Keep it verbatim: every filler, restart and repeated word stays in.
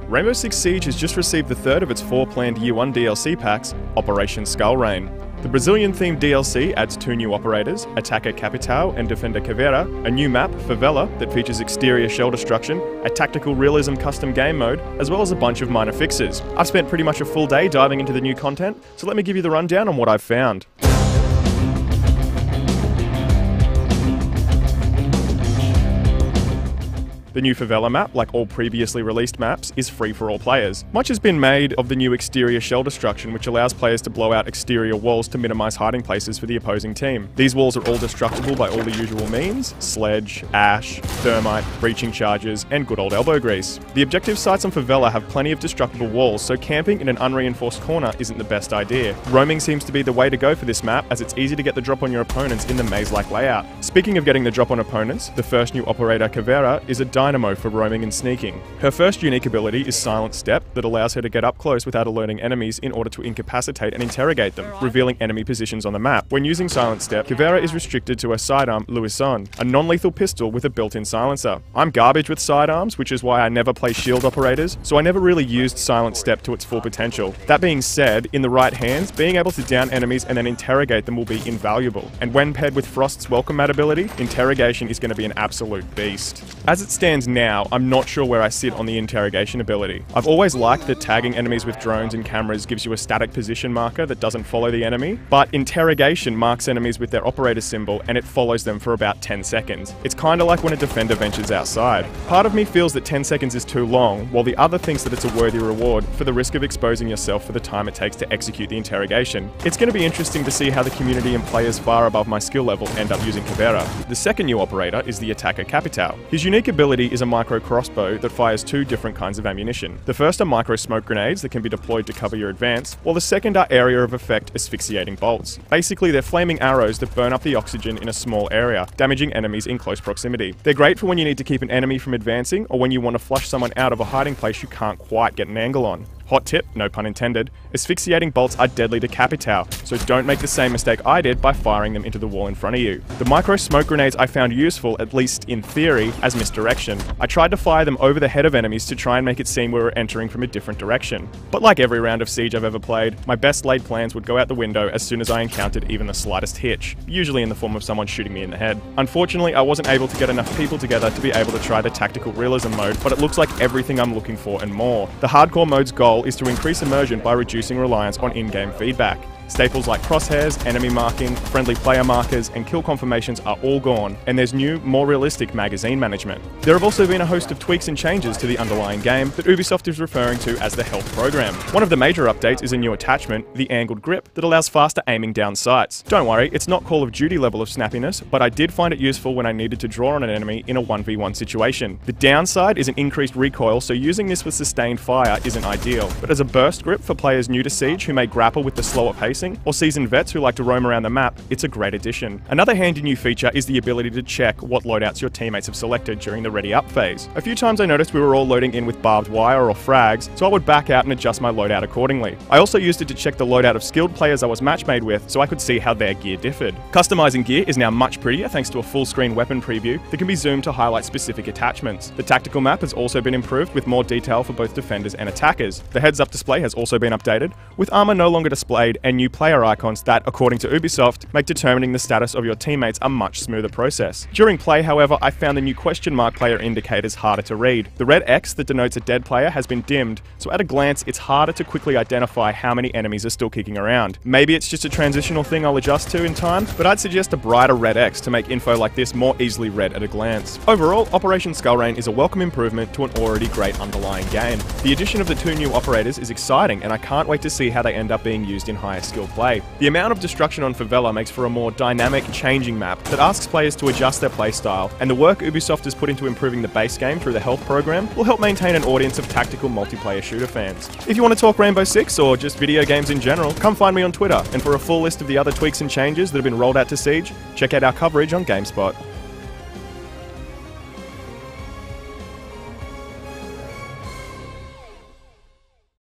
Rainbow Six Siege has just received the third of its four planned Year one D L C packs, Operation Skullrain. The Brazilian-themed D L C adds two new operators, Attacker Capital and Defender Caveira, a new map, Favela, that features exterior shell destruction, a tactical realism custom game mode, as well as a bunch of minor fixes. I've spent pretty much a full day diving into the new content, so let me give you the rundown on what I've found. The new Favela map, like all previously released maps, is free for all players. Much has been made of the new exterior shell destruction, which allows players to blow out exterior walls to minimize hiding places for the opposing team. These walls are all destructible by all the usual means: sledge, ash, thermite, breaching charges, and good old elbow grease. The objective sites on Favela have plenty of destructible walls, so camping in an unreinforced corner isn't the best idea. Roaming seems to be the way to go for this map, as it's easy to get the drop on your opponents in the maze-like layout. Speaking of getting the drop on opponents, the first new operator, Caveira, is a dynamo for roaming and sneaking. Her first unique ability is Silent Step, that allows her to get up close without alerting enemies in order to incapacitate and interrogate them, revealing enemy positions on the map. When using Silent Step, Caveira is restricted to her sidearm, Louison, a non-lethal pistol with a built-in silencer. I'm garbage with sidearms, which is why I never play shield operators, so I never really used Silent Step to its full potential. That being said, in the right hands, being able to down enemies and then interrogate them will be invaluable. And when paired with Frost's Welcome Mat ability, interrogation is going to be an absolute beast. As it stands now, I'm not sure where I sit on the interrogation ability. I've always liked that tagging enemies with drones and cameras gives you a static position marker that doesn't follow the enemy, but interrogation marks enemies with their operator symbol and it follows them for about ten seconds. It's kinda like when a defender ventures outside. Part of me feels that ten seconds is too long, while the other thinks that it's a worthy reward for the risk of exposing yourself for the time it takes to execute the interrogation. It's going to be interesting to see how the community and players far above my skill level end up using Caveira. The second new operator is the Attacker Capital. His unique ability is a micro crossbow that fires two different kinds of ammunition. The first are micro smoke grenades that can be deployed to cover your advance, while the second are area of effect asphyxiating bolts. Basically, they're flaming arrows that burn up the oxygen in a small area, damaging enemies in close proximity. They're great for when you need to keep an enemy from advancing or when you want to flush someone out of a hiding place you can't quite get an angle on. Hot tip, no pun intended, asphyxiating bolts are deadly to Capital, so don't make the same mistake I did by firing them into the wall in front of you. The micro smoke grenades I found useful, at least in theory, as misdirection. I tried to fire them over the head of enemies to try and make it seem we were entering from a different direction. But like every round of Siege I've ever played, my best laid plans would go out the window as soon as I encountered even the slightest hitch, usually in the form of someone shooting me in the head. Unfortunately, I wasn't able to get enough people together to be able to try the tactical realism mode, but it looks like everything I'm looking for and more. The hardcore mode's goal is to increase immersion by reducing reliance on in-game feedback. Staples like crosshairs, enemy marking, friendly player markers, and kill confirmations are all gone, and there's new, more realistic magazine management. There have also been a host of tweaks and changes to the underlying game that Ubisoft is referring to as the health program. One of the major updates is a new attachment, the angled grip, that allows faster aiming down sights. Don't worry, it's not Call of Duty level of snappiness, but I did find it useful when I needed to draw on an enemy in a one v one situation. The downside is an increased recoil, so using this with sustained fire isn't ideal, but as a burst grip for players new to Siege who may grapple with the slower pace, or seasoned vets who like to roam around the map, it's a great addition. Another handy new feature is the ability to check what loadouts your teammates have selected during the ready up phase. A few times I noticed we were all loading in with barbed wire or frags, so I would back out and adjust my loadout accordingly. I also used it to check the loadout of skilled players I was matchmade with, so I could see how their gear differed. Customizing gear is now much prettier thanks to a full screen weapon preview that can be zoomed to highlight specific attachments. The tactical map has also been improved with more detail for both defenders and attackers. The heads-up display has also been updated, with armor no longer displayed and new player icons that, according to Ubisoft, make determining the status of your teammates a much smoother process. During play, however, I found the new question mark player indicators harder to read. The red X that denotes a dead player has been dimmed, so at a glance it's harder to quickly identify how many enemies are still kicking around. Maybe it's just a transitional thing I'll adjust to in time, but I'd suggest a brighter red X to make info like this more easily read at a glance. Overall, Operation Skullrain is a welcome improvement to an already great underlying game. The addition of the two new operators is exciting, and I can't wait to see how they end up being used in higher skill play. The amount of destruction on Favela makes for a more dynamic, changing map that asks players to adjust their playstyle, and the work Ubisoft has put into improving the base game through the health program will help maintain an audience of tactical multiplayer shooter fans. If you want to talk Rainbow Six or just video games in general, come find me on Twitter, and for a full list of the other tweaks and changes that have been rolled out to Siege, check out our coverage on GameSpot.